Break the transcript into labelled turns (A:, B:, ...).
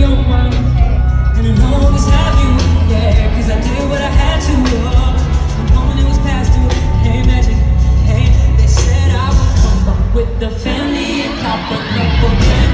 A: your mind. And I know it's have you, yeah, cause I did what I had to. The moment it was past due, hey magic, hey, they said I would come up with the family and pop a couple